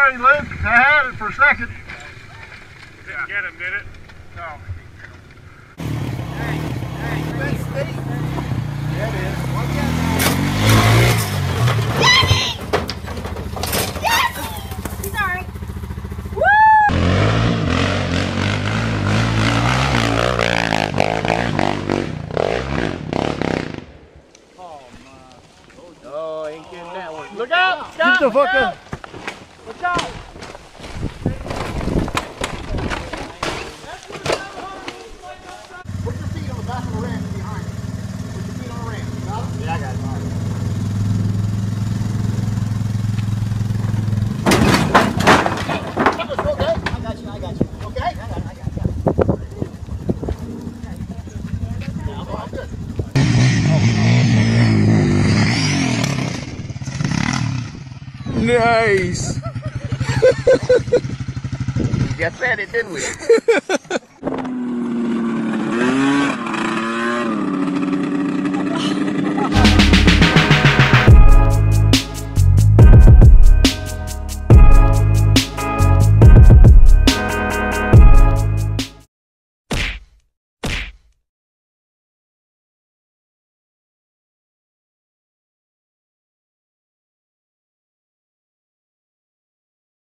Sorry, Luke. I had it for a second. Didn't get him, did it? No. Hey, that's steep. Yeah, it is. Watch out now. Yes! He's alright. Woo! Oh, ain't getting that one. Look out! Get the fuck up! Look out! Put your feet on the back of the ramp behind you. Put your feet on the ramp. Got it? Yeah, I got it. All right. That was okay. I got you. Okay? I got it. Yeah, I'm good. Nice! You just said it, didn't we?